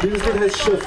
Dieses Lied heißt Schiff.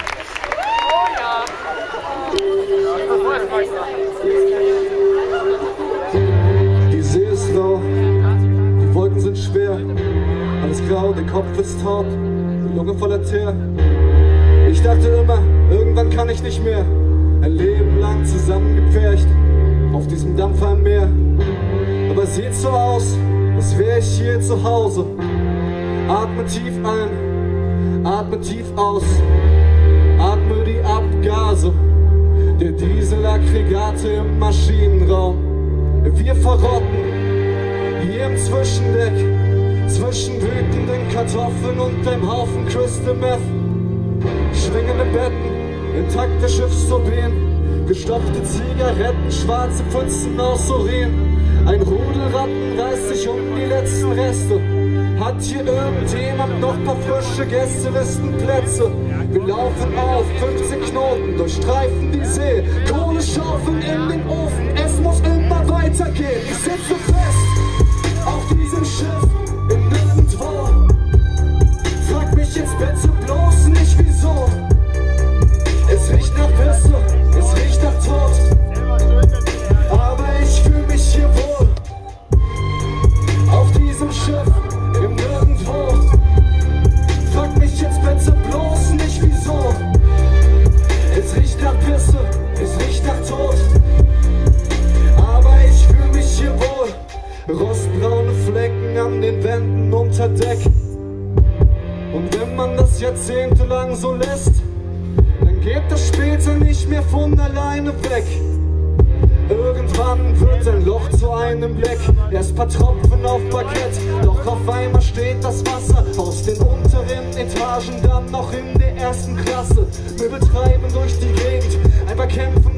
Die See ist rau, die Wolken sind schwer, alles grau, der Kopf ist taub, die Lunge voller Teer. Ich dachte immer, irgendwann kann ich nicht mehr, ein Leben lang zusammengepfercht auf diesem Dampfer im Meer. Aber es sieht so aus, als wäre ich hier zu Hause. Atme tief ein, atme tief aus, atme die Abgase der Dieselaggregate im Maschinenraum. Wir verrotten hier im Zwischendeck, zwischen wütenden Kartoffeln und einem Haufen Crystal Meth. Schwingende Betten, intakte Schiffsturbinen, gestopfte Zigaretten, schwarze Pfützen aus Urin. Ein Rudel Ratten reißt sich um die letzten Reste. Hat hier irgendjemand noch paar frische Gästelistenplätze? Wir laufen auf 15 Knoten, durchstreifen die See, Kohle schaufeln in den Ofen, es muss immer weitergehen. Ich sitze fest auf diesem Schiff im Nirgendwo. Frag mich jetzt bitte bloß nicht wieso. Es riecht nach Pisse, es riecht nach Tod, aber ich fühle mich hier wohl. Auf diesem Schiff im Nirgendwo. Frag mich jetzt bitte bloß nicht wieso. Es riecht nach Pisse, es riecht nach Tod, aber ich fühle mich hier wohl. Rostbraune Flecken an den Wänden unter Deck. Und wenn man das jahrzehntelang so lässt, dann geht das später nicht mehr von alleine weg. Irgendwann wird ein Loch zu einem Bleck, erst paar Tropfen auf Parkett, doch auf einmal steht das Wasser aus den unteren Etagen dann noch in der ersten Klasse. Wir betreiben durch die Gegend, ein paar Kämpfe